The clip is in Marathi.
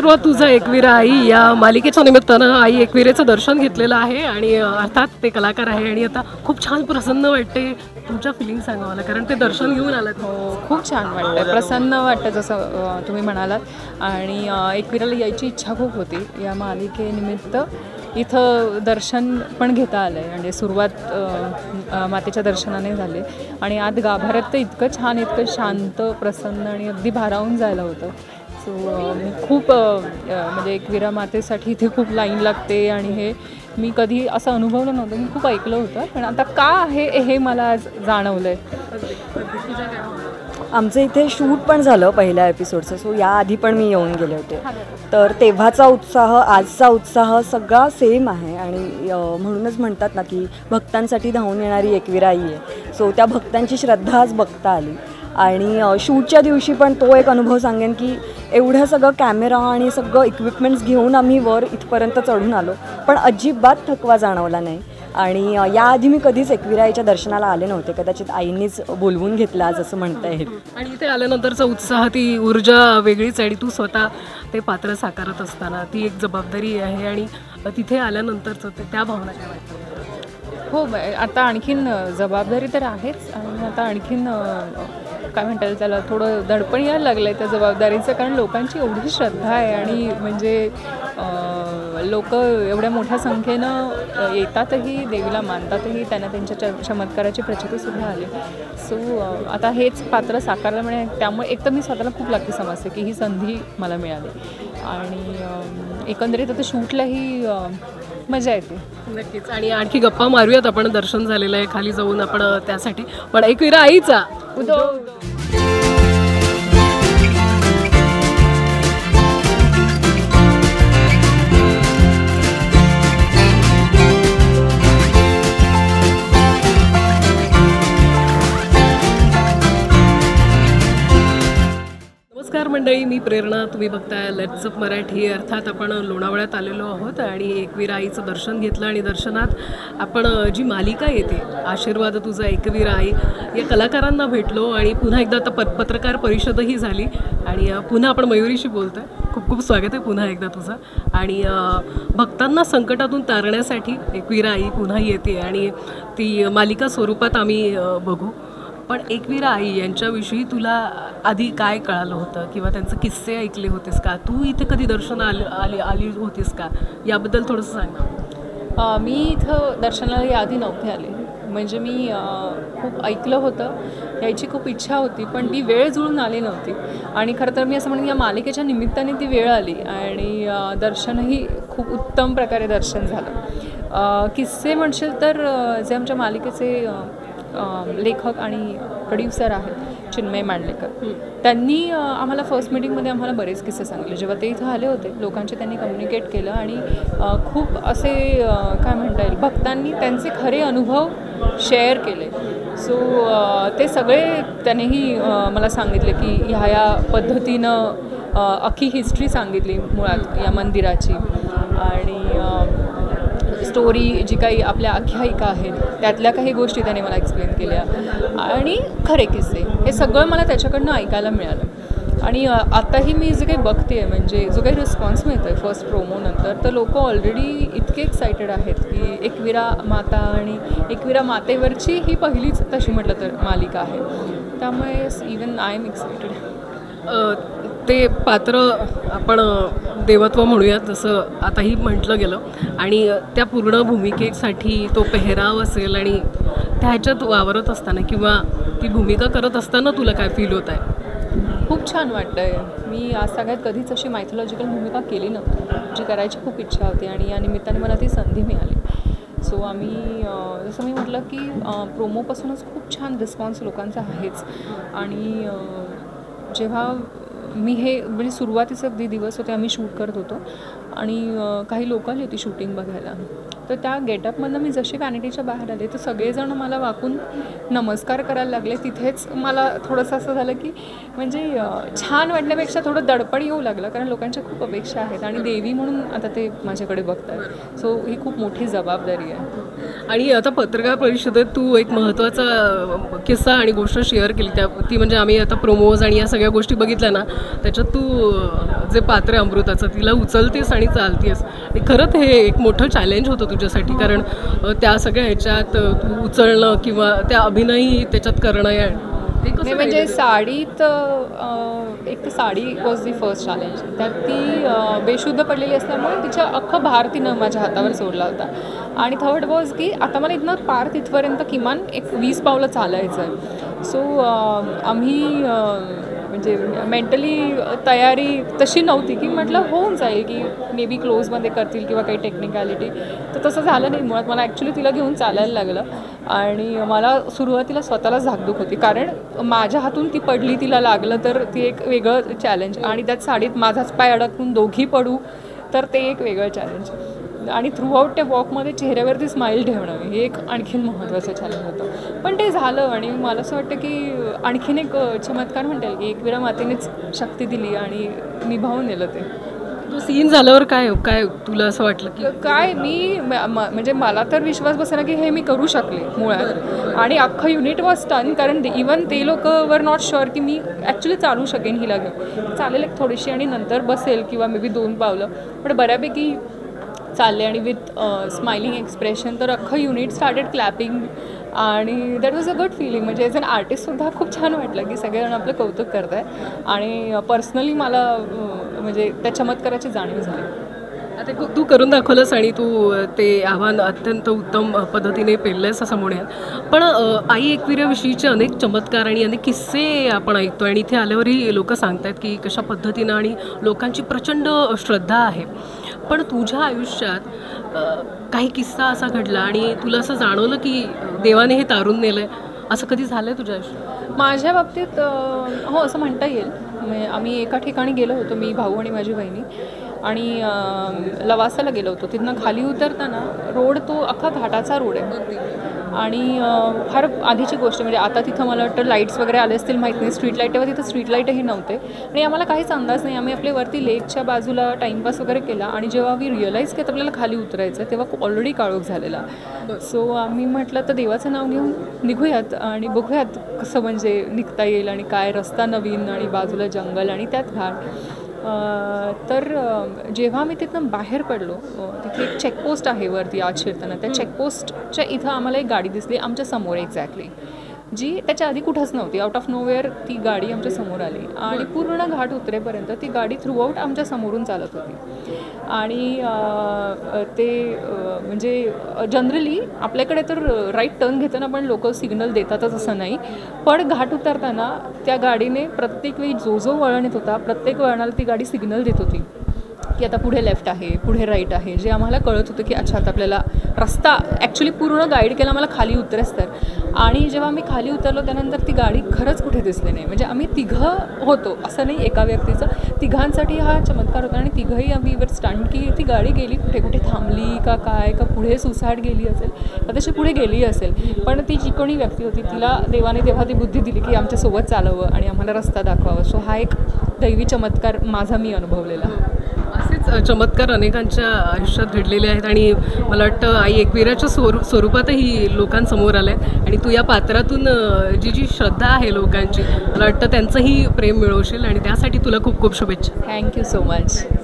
आशीर्वाद तुझा एकवीरा आई या मालिकेच्या निमित्तानं आई एकविरेचं दर्शन घेतलेलं आहे आणि अर्थात ते कलाकार आहे आणि आता खूप छान प्रसन्न वाटते. तुमच्या फिलिंग सांगा मला, कारण ते दर्शन घेऊन आलात. हो, खूप छान वाटतं, प्रसन्न वाटतं जसं तुम्ही म्हणालात. आणि एकविराला यायची इच्छा खूप होती. या मालिकेनिमित्त इथं दर्शन पण घेता आलं आहे. म्हणजे सुरुवात मातेच्या दर्शनाने झाले आणि आत गाभाऱ्यात तर इतकं छान, इतकं शांत, प्रसन्न आणि अगदी भारावून जायला होतं. सो मी खूप म्हणजे एकविरा मातेसाठी इथे खूप लाईन लागते आणि हे मी कधी असं अनुभवलं नव्हतं. मी खूप ऐकलं होतं, पण आता का आहे हे मला आज जाणवलं आहे. आमचं इथे शूट पण झालं पहिल्या एपिसोडचं. सो याआधी पण मी येऊन गेले होते, तर तेव्हाचा उत्साह आजचा उत्साह सगळा सेम आहे. आणि म्हणूनच म्हणतात ना की भक्तांसाठी धावून येणारी एकविरा आई आहे. सो त्या भक्तांची श्रद्धा आज बघता आली. आणि शूटच्या दिवशी पण तो एक अनुभव सांगेन की एवढं सगळं कॅमेरा आणि सगळं इक्विपमेंट्स घेऊन आम्ही वर इथपर्यंत चढून आलो, पण अजिबात थकवा जाणवला नाही. आणि याआधी मी कधीच एकविरा आईच्या दर्शनाला आले नव्हते. कदाचित आईंनीच बोलवून घेतलं आज असं म्हणता येईल. आणि इथे आल्यानंतरचा उत्साह, ती ऊर्जा वेगळीच. आणि तू स्वतः ते पात्र साकारत असताना ती एक जबाबदारी आहे आणि तिथे आल्यानंतरचं त्या भावना काय वाटतं? हो, आता आणखीन जबाबदारी तर आहेच आणि आता आणखीन काय म्हणता येईल त्याला, थोडं दडपण यायला लागलं आहे त्या जबाबदारीचं. कारण लोकांची एवढी श्रद्धा आहे आणि म्हणजे लोक एवढ्या मोठ्या संख्येनं येतातही, देवीला मानतातही, त्यांना त्यांच्या चमत्काराची प्रचितीसुद्धा आली. सो आता हेच पात्र साकारलं म्हणजे त्यामुळे एक तर मी स्वतःला खूप लकी समजते की ही संधी मला मिळाली. आणि एकंदरीत आता शूटलाही मजा येते. नक्कीच. आणि आणखी गप्पा मारूयात आपण. दर्शन झालेलं आहे, खाली जाऊन आपण त्यासाठी. पण एकविरा आईचा उदो नमस्कार मंडळी, मी प्रेरणा. तुम्ही बघताय लेट्स अप मराठी. अर्थात आपण लोणावळ्यात आलेलो आहोत आणि एकविरा आईचं दर्शन घेतलं. आणि दर्शनात आपण जी मालिका येते आशीर्वाद तुझा एकविरा आई या कलाकारांना भेटलो आणि पुन्हा एकदा आता पत्रकार परिषदही झाली आणि पुन्हा आपण मयुरीशी बोलतो आहे. खूप खूप स्वागत आहे पुन्हा एकदा तुझं. आणि भक्तांना संकटातून तारण्यासाठी एकविरा आई पुन्हा येते आणि ती मालिका स्वरूपात आम्ही बघू. पण एकविरा आई यांच्याविषयी तुला आधी काय कळालं होतं किंवा त्यांचे किस्से ऐकले होतेस का? तू इथे कधी दर्शन आली होतीस का? याबद्दल थोडंसं सांग. मी इथं दर्शनाला याआधी नव्हते आले. म्हणजे मी खूप ऐकलं होतं, यायची खूप इच्छा होती, पण ती वेळ जुळून आली नव्हती. आणि खरं तर मी असं म्हणेन या मालिकेच्या निमित्ताने ती वेळ आली आणि दर्शनही खूप उत्तम प्रकारे दर्शन झालं. किस्से म्हणशील तर जे आमच्या मालिकेचे लेखक आणि प्रोड्युसर आहेत चिन्मय मांडलेकर, त्यांनी आम्हाला फर्स्ट मीटिंगमध्ये आम्हाला बरेच किस्से सांगितले. जेव्हा ते इथं आले होते लोकांचे त्यांनी कम्युनिकेट केलं आणि खूप असे काय म्हणता येईल भक्तांनी त्यांचे खरे अनुभव शेअर केले. सो ते सगळे त्यांनीही मला सांगितले की ह्या पद्धतीनं अख्खी हिस्ट्री सांगितली मुळात या मंदिराची. आणि स्टोरी जी काही आपल्या आख्यायिका आहेत त्यातल्या काही गोष्टी त्याने मला एक्सप्लेन केल्या आणि खरे किस्से हे सगळं मला त्याच्याकडनं ऐकायला मिळालं. आणि आताही मी जे काही बघते म्हणजे जो काही रिस्पॉन्स मिळतो आहे फर्स्ट प्रोमोनंतर, तर लोक ऑलरेडी इतके एक्सायटेड आहेत की एकविरा माता आणि एकविरा मातेवरची ही पहिलीच तशी म्हटलं तर मालिका आहे. त्यामुळे इवन आय एम एक्सायटेड. ते पात्र आपण देवत्व म्हणूयात जसं आताही म्हटलं गेलं. आणि त्या पूर्ण भूमिकेसाठी तो पेहराव असेल आणि त्या ह्याच्यात वावरत असताना किंवा ती भूमिका करत असताना तुला काय फील होत आहे? खूप छान वाटतं आहे. मी आज सगळ्यात कधीच अशी मायथॉलॉजिकल भूमिका केली नव्हती, जी करायची खूप इच्छा होती आणि या निमित्ताने मला ती संधी मिळाली. सो आम्ही जसं मी म्हटलं की प्रोमोपासूनच खूप छान रिस्पॉन्स लोकांचा आहेच. आणि जेव्हा मी हे म्हणजे सुरुवातीचे अगदी दिवस होते आम्ही शूट करत होतो आणि काही लोक आली होती शूटिंग बघायला. तर त्या गेटअपमधनं मी जशी व्हॅनिटीच्या बाहेर आले तर सगळेजण मला वाकून नमस्कार करायला लागले. तिथेच मला थोडंसं असं झालं की म्हणजे छान वाटण्यापेक्षा थोडं दडपण येऊ लागलं, कारण लोकांच्या खूप अपेक्षा आहेत आणि देवी म्हणून आता ते माझ्याकडे बघतात. सो ही खूप मोठी जबाबदारी आहे. आणि आता पत्रकार परिषदेत तू एक महत्त्वाचा किस्सा आणि गोष्ट शेअर केली, ती म्हणजे आम्ही आता प्रोमोज आणि या सगळ्या गोष्टी बघितल्या ना, त्याच्यात तू जे पात्र आहे अमृताचं तिला उचलतेस आणि चालतेस. आणि खरंच हे एक मोठं चॅलेंज होतं तुझ्यासाठी, कारण त्या सगळ्या ह्याच्यात तू उचलणं किंवा त्या अभिनयही त्याच्यात करणं आहे. नाही म्हणजे साडीत एक तर sari was the first challenge. त्यात ती बेशुद्ध पडलेली असल्यामुळे तिच्या अख्खं भार तिनं माझ्या हातावर सोडला होता. आणि थर्ड वॉज की आता मला इथनं पार तिथपर्यंत किमान एक 20 पावलं चालायचं आहे. सो आम्ही म्हणजे मेंटली तयारी तशी नव्हती की म्हटलं होऊन जाईल की मे बी क्लोजमध्ये करतील किंवा काही टेक्निकॅलिटी. तर तसं झालं नाही. मुळात मला ॲक्च्युली तिला घेऊन चालायला लागलं आणि मला सुरुवातीला स्वतःला झाकधूक होती, कारण माझ्या हातून ती पडली, तिला लागलं तर ती एक वेगळं चॅलेंज. आणि त्यात साडीत माझाच पाय अडकून दोघी पडू तर ते एक वेगळं चॅलेंज. आणि थ्रूआउट त्या वॉकमध्ये चेहऱ्यावरती स्माईल ठेवणं हे एक आणखीन महत्त्वाचं चॅलेंज होतं. पण ते झालं आणि मला असं वाटतं की आणखीन एक चमत्कार म्हणता येईल की एकविरा मातेनेच शक्ती दिली आणि निभावून नेलं ते. तो सीन झाल्यावर काय काय तुला असं वाटलं की काय मी म्हणजे मला तर विश्वास बसेना की हे मी करू शकले मुळात. आणि अख्खं युनिट वॉज टन, कारण इवन ते लोक वर नॉट शुअर की मी ॲक्च्युली चालू शकेन हिला घेऊन. चालेल एक थोडीशी आणि नंतर बसेल किंवा मे बी 2 पावलं, पण बऱ्यापैकी चालले आणि विथ स्माइलिंग एक्सप्रेशन. तर अख्खं युनिट स्टार्टेड क्लॅपिंग आणि that was a good feeling. म्हणजे ॲज अन आर्टिस्टसुद्धा खूप छान वाटलं की सगळेजण आपलं कौतुक करत आहे. आणि पर्सनली मला म्हणजे त्या चमत्काराची जाणीव झाली. आता तू करून दाखवलंस आणि तू ते आव्हान अत्यंत उत्तम पद्धतीने पेललंयस असं म्हणूया. पण आई एकविराविषयीचे अनेक चमत्कार आणि अनेक किस्से आपण ऐकतो आणि इथे आल्यावरही लोक सांगतात की कशा पद्धतीनं आणि लोकांची प्रचंड श्रद्धा आहे. पण तुझ्या आयुष्यात काही किस्सा असा घडला आणि तुला असं जाणवलं की देवाने हे तारून नेलं आहे, असं कधी झालं आहे तुझ्या आयुष्यात? माझ्या बाबतीत हो असं म्हणता येईल. आम्ही एका ठिकाणी गेलो होतो, मी, भाऊ आणि माझी बहिणी, आणि लवासाला गेलो होतो. तिथनं खाली उतरताना रोड तो अख्खा घाटाचा रोड आहे आणि फार आधीची गोष्ट. म्हणजे आता तिथं मला वाटतं लाईट्स वगैरे आले असतील माहीत नाही, स्ट्रीट लाईट, तेव्हा तिथं स्ट्रीट लाईटही नव्हते आणि आम्हाला काहीच अंदाज नाही. आम्ही आपल्या वरती लेकच्या बाजूला टाईमपास वगैरे केला आणि जेव्हा आम्ही रिअलाईज केलं आपल्याला खाली उतरायचं आहे तेव्हा ऑलरेडी काळोख झालेला. सो आम्ही म्हटलं तर देवाचं नाव घेऊन निघूयात आणि बघूयात कसं म्हणजे निघता येईल आणि काय रस्ता नवीन आणि बाजूला जंगल आणि त्यात घाट. तर जेव्हा मी तिथनं बाहेर पडलो, तिथे एक चेकपोस्ट आहे वरती आत शिरताना. त्या चेकपोस्टच्या इथं आम्हाला एक गाडी दिसली आमच्या समोर एक्झॅक्टली, जी त्याच्या आधी कुठंच नव्हती. आउट ऑफ नोवेअर ती गाडी आमच्या समोर आली आणि पूर्ण घाट उतरेपर्यंत ती गाडी थ्रूआउट आमच्या समोरून चालत होती. आणि ते म्हणजे जनरली आपल्याकडे तर राईट टर्न घेताना पण लोक सिग्नल देतातच असं नाही, पण घाट उतरताना त्या गाडीने प्रत्येक वेळी जो वळण येत होता प्रत्येक वळणाला ती गाडी सिग्नल देत होती की आता पुढे लेफ्ट आहे, पुढे राईट आहे, जे आम्हाला कळत होतं की अच्छा आता आपल्याला रस्ता ॲक्च्युली पूर्ण गाईड केला मला खाली उतरेस तर. आणि जेव्हा मी खाली उतरलो त्यानंतर ती गाडी खरंच कुठे दिसली नाही. म्हणजे आम्ही तिघं होतो असं नाही एका व्यक्तीचं, तिघांसाठी हा चमत्कार होता. आणि तिघंही आम्ही वर स्टंट की ती गाडी गेली कुठे, कुठे थांबली का काय, का पुढे सुसाट गेली असेल का तशी पुढे गेली असेल, पण ती जी कोणी व्यक्ती होती तिला देवाने तेव्हा ती बुद्धी दिली की आमच्यासोबत चालवं आणि आम्हाला रस्ता दाखवावा. सो हा एक दैवी चमत्कार माझा मी अनुभवलेला. असेच चमत्कार अनेकांच्या आयुष्यात घडलेले आहेत आणि मला वाटतं आई एकविराच्या स्वरूपातही लोकांसमोर आलं आहे आणि तू या पात्रातून जी श्रद्धा आहे लोकांची, मला वाटतं त्यांचंही प्रेम मिळवशील आणि त्यासाठी तुला खूप खूप शुभेच्छा. Thank you so much.